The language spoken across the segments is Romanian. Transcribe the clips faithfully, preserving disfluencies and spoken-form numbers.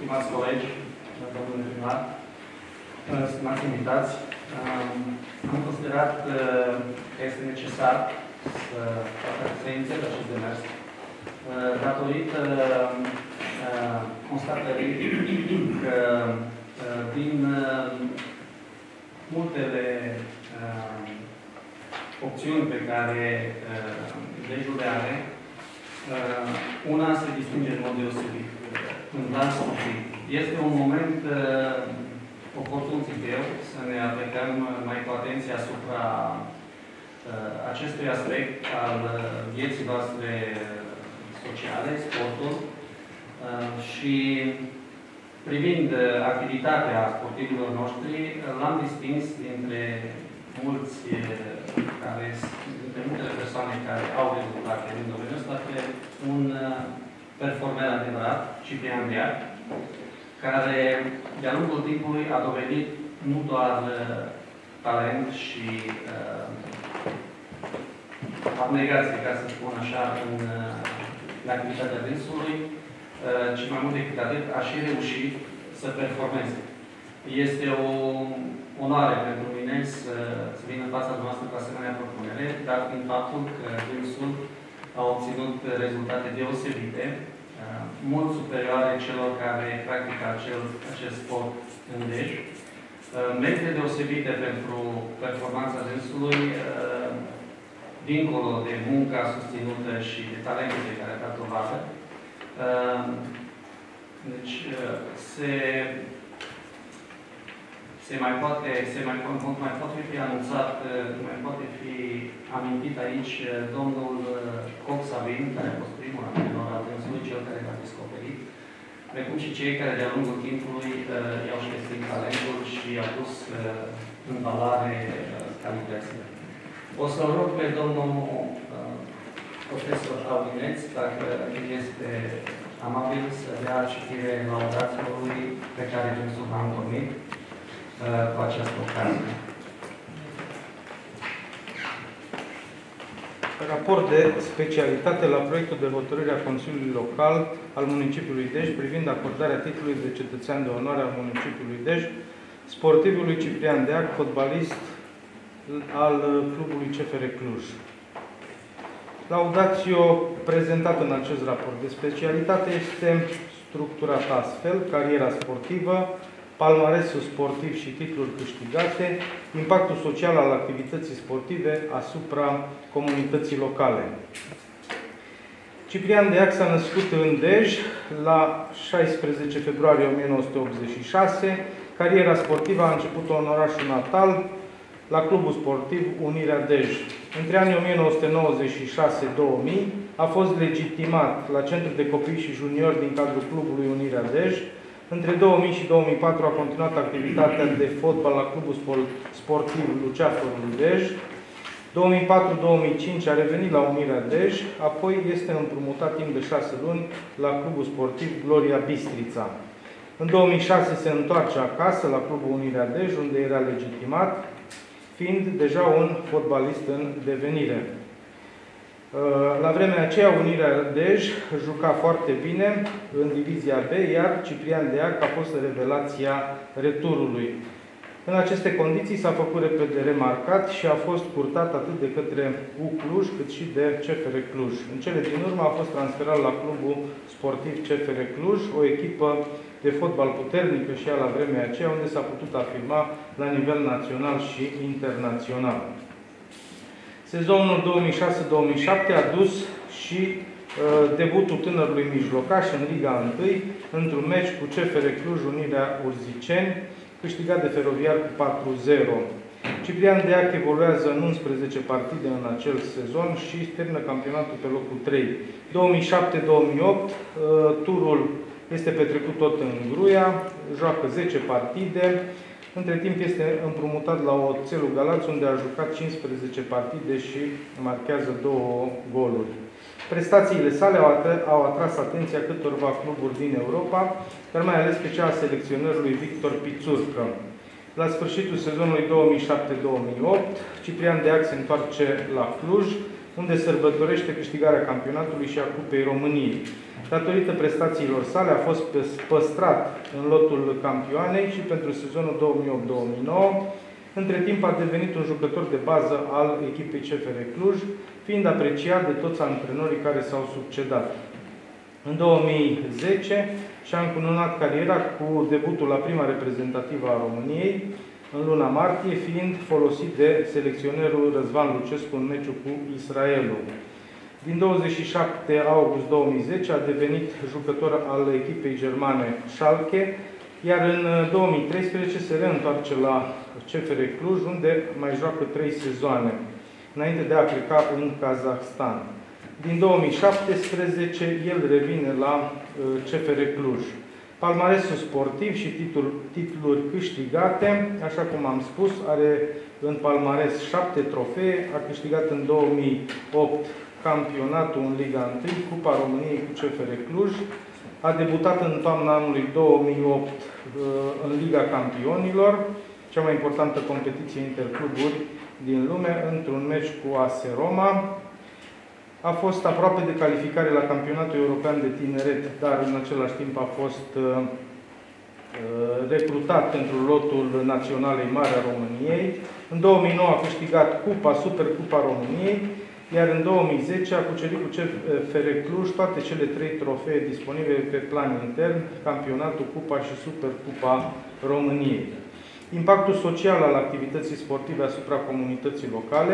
stimați colegi, domnule primar, stimați invitați, am considerat că este necesar să să inițiez acest demers datorită constatării că din multele opțiuni pe care legea le are, una se distinge în mod deosebit în plan sportiv. Este un moment oportun, zic eu, să ne aplicăm mai cu atenție asupra acestui aspect al vieții noastre sociale, sportul, și privind activitatea sportivilor noștri, l-am distins dintre mulți care, dintre multele persoane care au rezultate în domeniul ăsta, pe un performer adevărat, Ciprian Deac, care de-a lungul timpului a dovedit nu doar talent și uh, abnegație, ca să spun așa, în, în activitatea dânsului, uh, ci mai mult decât atât, a și reușit să performeze. Este o onoare pentru mine să, să vin în fața noastră cu asemenea propunere, dar prin faptul că dânsul a obținut rezultate deosebite, uh, mult superioare celor care practică acel, acest sport în Dej. Uh, merite deosebite pentru performanța dânsului, uh, dincolo de munca susținută și de talentul de care a dat dovadă. Uh, deci, uh, se, se mai poate, se mai, mai poate fi anunțat, uh, mai poate fi amintit aici uh, domnul uh, Coc Sabin, care a fost primul antrenor al dânsului, cel care l-a descoperit, precum și cei care de-a lungul timpului uh, i-au șlețit talentul și i-au pus uh, în valoare uh, calitățile. O să-l rog pe domnul uh, profesor Audineț, dacă este amabil, să dea citire laudațiilor pe care dânsul l-a întocmit uh, cu această ocazie. Raport de specialitate la proiectul de hotărâre a Consiliului Local al municipiului Dej privind acordarea titlului de cetățean de onoare al municipiului Dej sportivului Ciprian Deac, fotbalist al clubului C F R Cluj. Laudatio prezentată în acest raport de specialitate este structurată astfel: cariera sportivă, palmaresul sportiv și titluri câștigate, impactul social al activității sportive asupra comunității locale. Ciprian Deac s-a născut în Dej la șaisprezece februarie o mie nouă sute optzeci și șase. Cariera sportivă a început-o în orașul natal, la clubul sportiv Unirea Dej. Între anii o mie nouă sute nouăzeci și șase - două mii a fost legitimat la Centrul de Copii și Juniori din cadrul clubului Unirea Dej. Între două mii și două mii patru a continuat activitatea de fotbal la clubul sportiv Luceafărul Dej. două mii patru - două mii cinci a revenit la Unirea Dej, apoi este împrumutat timp de șase luni la clubul sportiv Gloria Bistrița. În două mii șase se întoarce acasă la clubul Unirea Dej, unde era legitimat, fiind deja un fotbalist în devenire. La vremea aceea, Unirea Dej juca foarte bine în divizia B, iar Ciprian Deac a fost revelația returului. În aceste condiții s-a făcut repede remarcat și a fost curtat atât de către U Cluj, cât și de C F R Cluj. În cele din urmă a fost transferat la clubul sportiv C F R Cluj, o echipă de fotbal puternică și ea la vremea aceea, unde s-a putut afirma la nivel național și internațional. Sezonul două mii șase - două mii șapte a dus și uh, debutul tânărului mijlocaș în Liga unu, într-un meci cu C F R Cluj Unirea Urziceni, câștigat de Feroviar cu patru zero. Ciprian Deac evoluează în unsprezece partide în acel sezon și termină campionatul pe locul trei. două mii șapte - două mii opt, uh, turul este petrecut tot în Gruia, joacă zece partide. Între timp este împrumutat la Oțelul Galați, unde a jucat cincisprezece partide și marchează două goluri. Prestațiile sale au, au atras atenția câtorva cluburi din Europa, dar mai ales pe cea a selecționerului Victor Pițurcă. La sfârșitul sezonului două mii șapte - două mii opt, Ciprian Deac se întoarce la Cluj, unde sărbătorește câștigarea campionatului și a Cupei României. Datorită prestațiilor sale a fost păstrat în lotul campioanei și pentru sezonul două mii opt două mii nouă. Între timp a devenit un jucător de bază al echipei C F R Cluj, fiind apreciat de toți antrenorii care s-au succedat. În două mii zece și-a încununat cariera cu debutul la prima reprezentativă a României, în luna martie, fiind folosit de selecționerul Răzvan Lucescu în meciul cu Israelul. Din douăzeci și șapte august două mii zece a devenit jucător al echipei germane Schalke, iar în două mii treisprezece se reîntoarce la C F R Cluj, unde mai joacă trei sezoane, înainte de a pleca în Kazahstan. Din două mii șaptesprezece, el revine la C F R Cluj. Palmaresul sportiv și titul, titluri câștigate, așa cum am spus, are în palmares șapte trofee, a câștigat în două mii opt campionatul în Liga unu, Cupa României cu C F R Cluj, a debutat în toamna anului două mii opt în Liga Campionilor, cea mai importantă competiție intercluburi din lume, într-un meci cu A S Roma. A fost aproape de calificare la Campionatul European de Tineret, dar în același timp a fost uh, recrutat pentru lotul Naționalei Mari a României. În două mii nouă a câștigat Cupa, Supercupa României, iar în două mii zece a cucerit cu C F R Cluj toate cele trei trofee disponibile pe plan intern, Campionatul, Cupa și Supercupa României. Impactul social al activității sportive asupra comunității locale.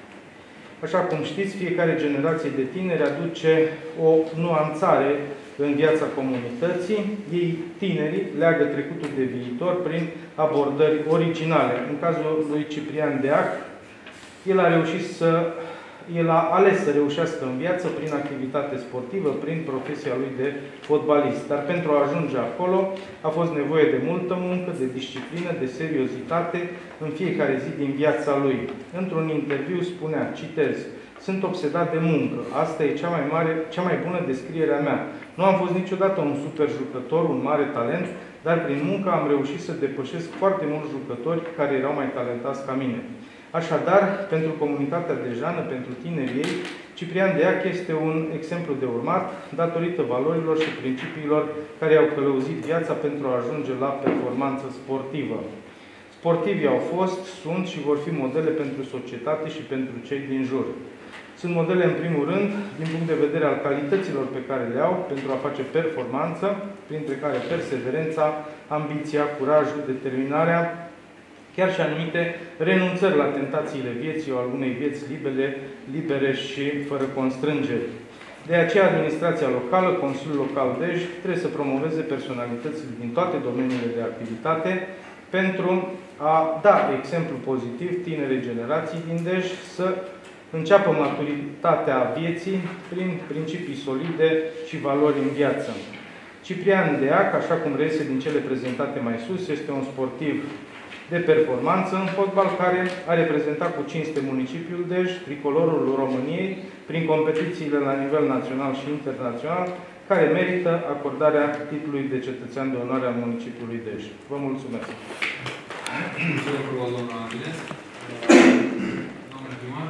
Așa cum știți, fiecare generație de tineri aduce o nuanțare în viața comunității. Ei, tinerii, leagă trecutul de viitor prin abordări originale. În cazul lui Ciprian Deac, el a reușit să El a ales să reușească în viață prin activitate sportivă, prin profesia lui de fotbalist. Dar pentru a ajunge acolo a fost nevoie de multă muncă, de disciplină, de seriozitate în fiecare zi din viața lui. Într-un interviu spunea, citez, "Sunt obsedat de muncă. Asta e cea mai mare, cea mai bună descriere a mea. Nu am fost niciodată un super jucător, un mare talent, dar prin muncă am reușit să depășesc foarte mulți jucători care erau mai talentați ca mine." Așadar, pentru comunitatea dejană, pentru tinerii ei, Ciprian Deac este un exemplu de urmat, datorită valorilor și principiilor care au călăuzit viața pentru a ajunge la performanță sportivă. Sportivii au fost, sunt și vor fi modele pentru societate și pentru cei din jur. Sunt modele, în primul rând, din punct de vedere al calităților pe care le au pentru a face performanță, printre care perseverența, ambiția, curajul, determinarea, chiar și anumite renunțări la tentațiile vieții, al unei vieți libere, libere și fără constrângeri. De aceea, administrația locală, Consiliul Local Dej, trebuie să promoveze personalitățile din toate domeniile de activitate pentru a da exemplu pozitiv tinere generații din Dej să înceapă maturitatea vieții prin principii solide și valori în viață. Ciprian Deac, așa cum reiese din cele prezentate mai sus, este un sportiv de performanță în fotbal, care a reprezentat cu cinste municipiul Dej, tricolorul României, prin competițiile la nivel național și internațional, care merită acordarea titlului de cetățean de onoare al municipiului Dej. Vă mulțumesc! Mulțumesc frumos, doamna Amiles. Domnule primar.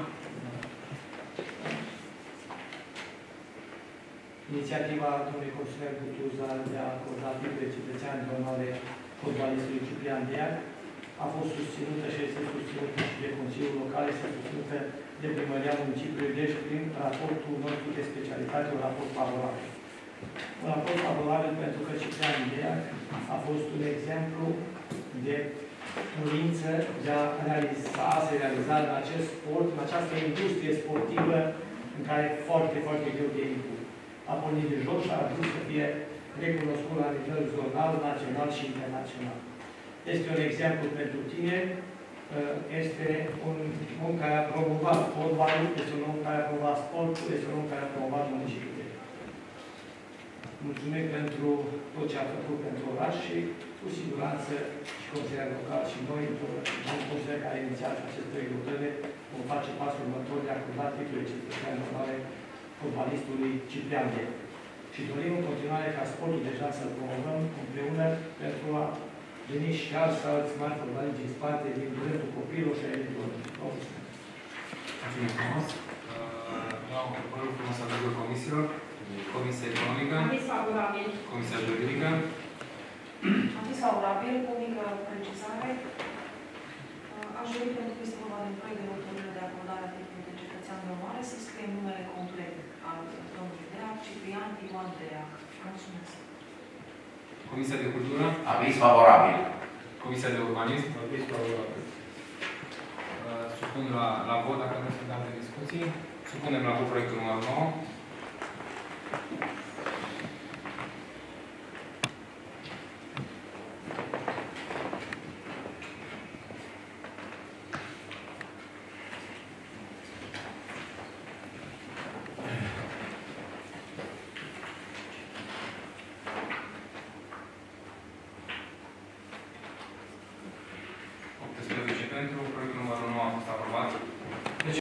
Inițiativa domnului consilier Butuza de a acorda titlul de cetățean de onoare fotbalistului Ciprian Deac a fost susținută și este susținută și de Consiliul Local, este susținută de Primăria Municipiului Dej prin raportul nostru de specialitate, un raport favorabil. Un raport favorabil pentru că Ciprian Deac a fost un exemplu de dorință de a realiza, se realiza în acest sport, în această industrie sportivă în care e foarte, foarte greu de impus. A pornit de jos și a ajuns să fie recunoscut la nivel zonal, național și internațional. Este un exemplu pentru tine, este un om care a promovat fotbalul, este un om care a promovat sportul, este un om care a promovat municipiul. Mulțumim pentru tot ce a făcut pentru oraș și, cu siguranță, și Consiliul Local și noi, domnul consilier care a inițiat acest proiect hotărâre, vom face pasul următor de a acorda titlul de cetățean de onoare fotbalistului Ciprian Deac. Și dorim în continuare ca sportul deja să-l promovăm împreună pentru a veni și alți alți mari fotbaliști din spate, din rândul copilului și a elitului. Mulțumesc frumos. Dau vă rog frumos avizul comisiilor. Comisia Economică. Aviz favorabil. Comisia Juridică. Aviz favorabil cu o mică precizare. Aș dori, pentru că este vorba de un proiect de hotărâre de acordare a titlului de cetățean de onoare, să scriem numele complet al domnului Deac, Ciprian Ioan Deac. Mulțumesc. Comisia de Cultură. Aviz favorabil. Comisia de Urbanism. Aviz favorabil. Supun la, la vot, dacă nu sunt alte discuții. Supunem la vot proiectul numărul nouă.